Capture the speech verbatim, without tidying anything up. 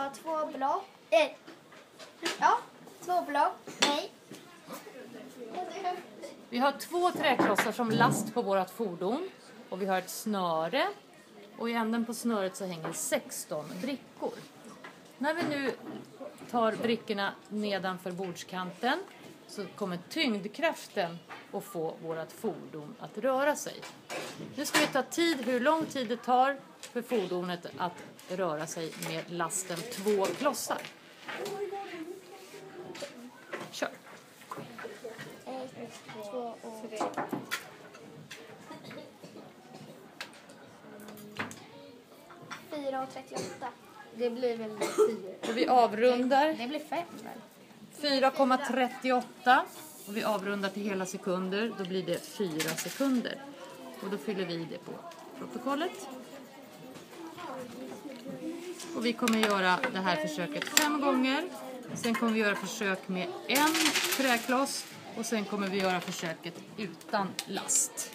har två block. Eh, ja, två block. Nej. Vi har två träklossar som last på vårt fordon. Och vi har ett snöre. Och i änden på snöret så hänger sexton brickor. När vi nu tar brickorna nedanför bordskanten så kommer tyngdkraften att få vårt fordon att röra sig. Nu ska vi ta tid, hur lång tid det tar för fordonet att röra sig med lasten två klossar. Kör. Ett, två och tre. fyra och trettioåtta. Det blir väl tio. Och vi avrundar. Det blir fem väl? fyra komma trettioåtta. Och vi avrundar till hela sekunder. Då blir det fyra sekunder. Och då fyller vi det på protokollet. Och vi kommer göra det här försöket fem gånger. Sen kommer vi göra försök med en träkloss. Och sen kommer vi göra försöket utan last.